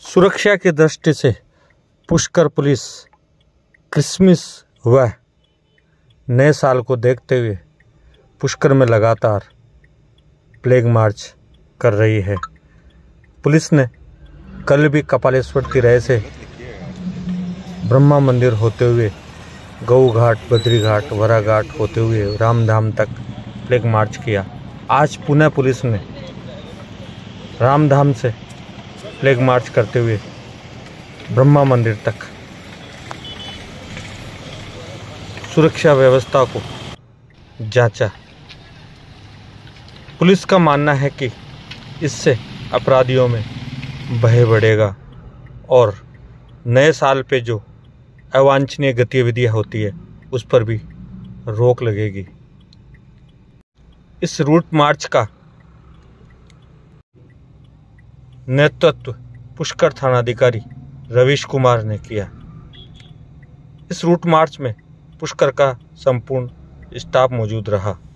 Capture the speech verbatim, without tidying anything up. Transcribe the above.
सुरक्षा की दृष्टि से पुष्कर पुलिस क्रिसमस व नए साल को देखते हुए पुष्कर में लगातार फ्लैग मार्च कर रही है। पुलिस ने कल भी कपालेश्वर तिराहे से ब्रह्मा मंदिर होते हुए गऊ घाट, बद्री घाट, वरा घाट होते हुए रामधाम तक फ्लैग मार्च किया। आज पुणे पुलिस ने रामधाम से फ्लैग मार्च करते हुए ब्रह्मा मंदिर तक सुरक्षा व्यवस्था को जांचा। पुलिस का मानना है कि इससे अपराधियों में भय बढ़ेगा और नए साल पे जो अवांछनीय गतिविधियां होती है उस पर भी रोक लगेगी। इस रूट मार्च का नेतृत्व पुष्कर थानाधिकारी रवीश कुमार ने किया। इस रूट मार्च में पुष्कर का संपूर्ण स्टाफ मौजूद रहा।